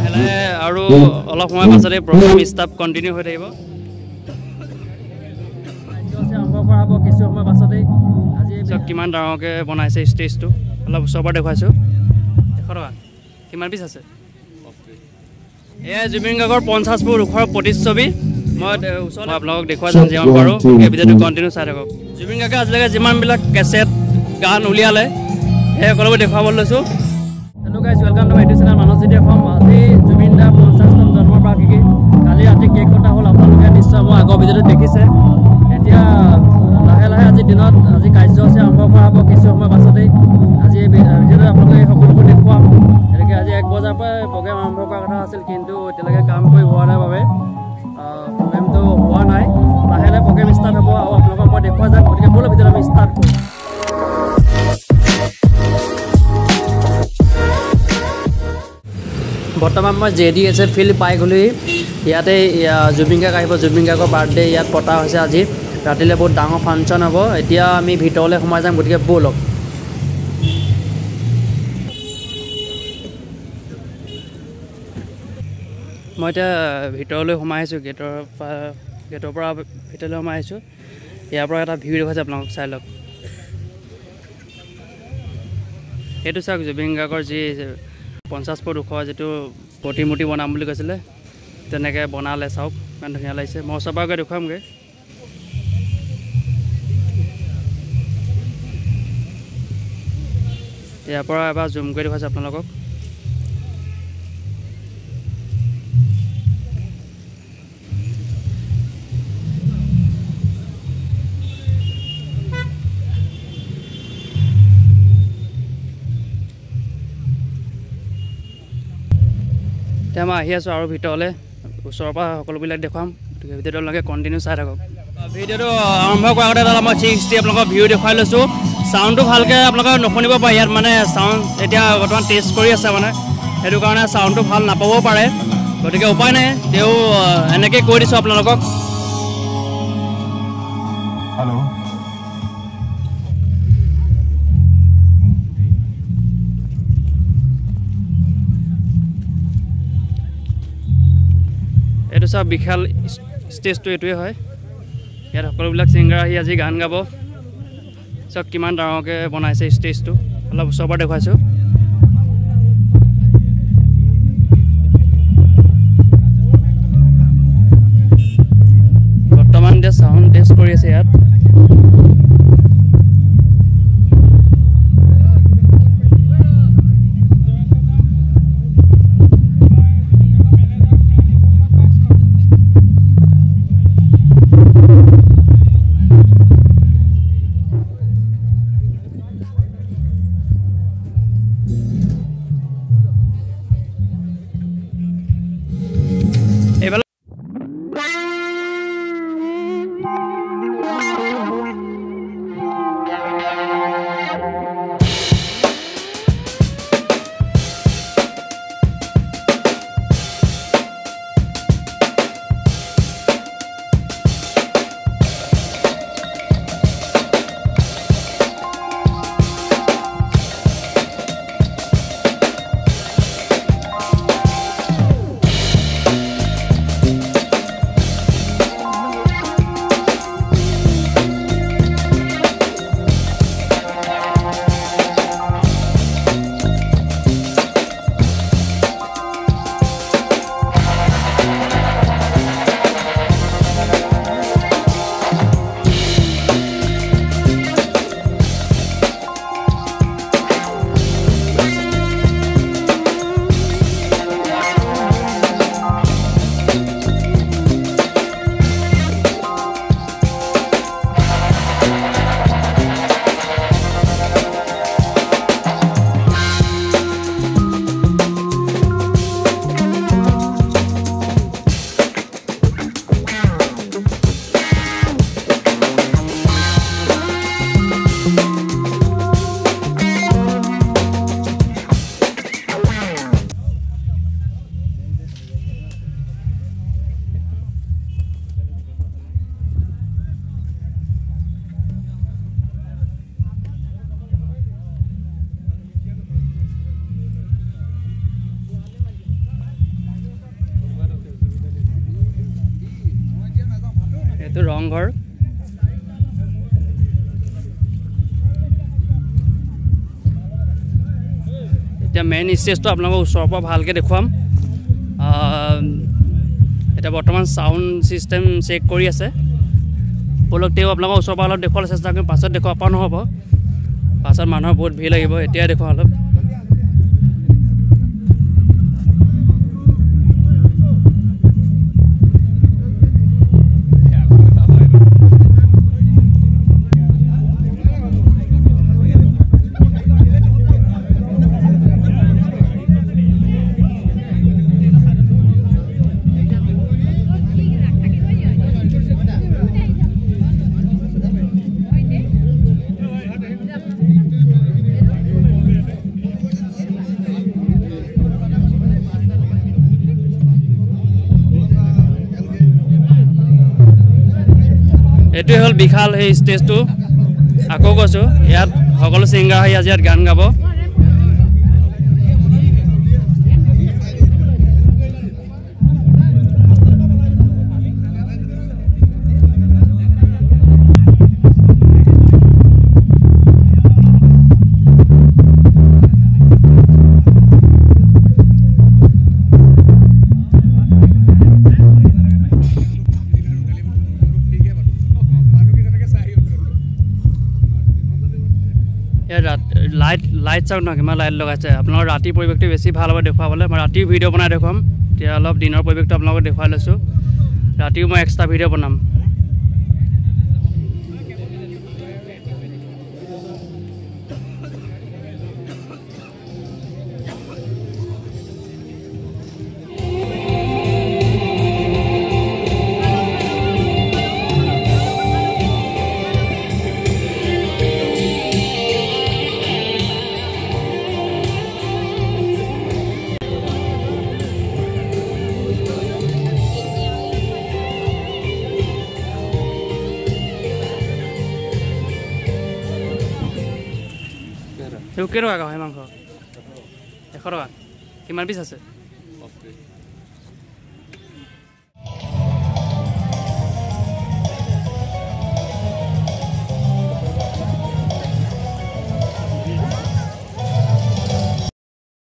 লাহে আৰু অলপ সময় পাছতে প্ৰগ্ৰাম ষ্টাফ কণ্টিনিউ হৈ থাকিব আৰম্ভ কৰা হ'ব কিছু সময় পাছতেই আজি চব কিমান ডাঙৰকৈ বনাইছে ষ্টেজটো অলপ ওচৰৰ পৰা দেখুৱাইছোঁ 100 টকা কিমান পিচ আছে এয়া জুবিন গাৰ্গৰ 50 ফুট ওখৰ প্ৰতিচ্ছবি মই ওচৰত আপোনালোকক দেখুৱাই যাম যিমান পাৰোঁ এই ভিডিঅ'টো কণ্টিনিউ চাই থাকক জুবিন গাৰ্গে আজিলৈকে যিমানবিলাক কেছেট গান উলিয়ালে সেই সকলোবোৰ দেখুৱাবলৈ লৈছোঁ hello' guys welcome to my YouTube channel Manas যেতিয়া অসম আজি জুবিন দাৰ 50তম জন্মবাৰ্ষিকী কালি ৰাতি কেক কটা হ'ল আপোনালোকে নিশ্চয় মই আগৰ ভিডিঅ'টো দেখিছে এতিয়া লাহে লাহে আজিৰ দিনত আজি কাৰ্যসূচী আৰম্ভ কৰা হ'ব কিছু সময় পাছতেই আজি এই ভিডিঅ'টো আপোনালোকে সকলোবোৰ দেখুৱাম গতিকে আজি 1 বজাৰ পৰা প্ৰগ্ৰেম আৰম্ভ কৰা কথা আছিল কিন্তু এতিয়ালৈকে কাম কৰি হোৱা নাই বাবে প্ৰগ্ৰেমটো হোৱা নাই লাহে লাহে প্ৰগ্ৰেম ষ্টাৰ্ট হ'ব আৰু আপোনালোকক মই দেখুওৱা যাম গতিকে ব'লক ভিডিঅ'টো আমি ষ্টাৰ্ট কৰোঁ বৰ্তমান মই JDSF ফিল্ড পাই গ'লোহি ইয়াতে জুবিন গাৰ্গ আহিব জুবিন গাৰ্গৰ বাৰ্থডে ইয়াত পতা হৈছে আজি ৰাতিলৈ বহুত ডাঙৰ ফাংচন হ'ব এতিয়া আমি ভিতৰলৈ সোমাই যাম গতিকে ব'লক মই এতিয়া ভিতৰলৈ সোমাই আহিছোঁ গেটৰ পৰা ভিতৰলৈ সোমাই আহিছোঁ ইয়াৰ পৰা এটা ভিউ দেখুৱাইছে আপোনালোকক চাই লওক এইটো চাওক জুবিন গাৰ্গৰ যি 50 ফুট ওখ যিটো প্ৰতিমূৰ্তি বনাম বুলি কৈছিলে তেনেকৈ বনালে চাওক ইমান ধুনীয়া লাগিছে মই ওচৰৰ পৰা গৈ দেখুৱামগৈ ইয়াৰ পৰা এবাৰ জুম কৰি দেখুৱাইছে আপোনালোকক এতিয়া মই আহি আছোঁ আৰু ভিতৰলৈ ওচৰৰ পৰা সকলোবিলাক দেখুৱাম গতিকে ভিডিঅ'টো আপোনালোকে কণ্টিনিউ চাই থাকক ভিডিঅ'টো আৰম্ভ কৰাৰ আগতে এটা মই 360 আপোনালোকক ভিউ দেখুৱাই লৈছোঁ চাউণ্ডটো ভালকৈ আপোনালোকে নুশুনিব পাৰে ইয়াত মানে চাউণ্ড এতিয়া বৰ্তমান টেষ্ট কৰি আছে মানে সেইটো কাৰণে চাউণ্ডটো ভাল নাপাবও পাৰে গতিকে উপায় নাই তেওঁ এনেকৈ কৈ দিছোঁ আপোনালোকক হেল্ল' এইটো চব বিশাল ষ্টেজটো এইটোৱে হয় ইয়াত সকলোবিলাক ছিংগাৰ আহি আজি গান গাব চব কিমান ডাঙৰকৈ বনাইছে ষ্টেজটো অলপ ওচৰৰ পৰা দেখুৱাইছোঁ বৰ্তমান এতিয়া চাউণ্ড টেষ্ট কৰি আছে ইয়াত এইটো ৰংঘৰ এতিয়া মেইন ষ্টেজটো আপোনালোকক ওচৰৰ পৰা ভালকৈ দেখুৱাম এতিয়া বৰ্তমান চাউণ্ড ছিষ্টেম চেক কৰি আছে উপলব্ধিও আপোনালোকক ওচৰৰ পৰা অলপ দেখুৱাবলৈ চেষ্টা কৰিম পাছত দেখুৱাব পৰা নহ'ব পাছত মানুহৰ বহুত ভিৰ লাগিব এতিয়াই দেখুৱাম অলপ এইটোৱে হ'ল বিশাল সেই ষ্টেজটো আকৌ কৈছোঁ ইয়াত সকলো ছিংগাৰ আহি আজি ইয়াত গান গাব লাইট চাওক নহয় কিমান লাইট লগাইছে আপোনালোকৰ ৰাতিৰ পৰিৱেশটো বেছি ভাল হ'ব দেখুৱাবলৈ মই ৰাতিও ভিডিঅ' বনাই দেখুৱাম এতিয়া অলপ দিনৰ পৰিৱেশটো আপোনালোকক দেখুৱাই লৈছোঁ ৰাতিও মই এক্সট্ৰা ভিডিঅ' বনাম কেই টকা গাহৰি মাংস 100 টকা কিমান পিচ আছে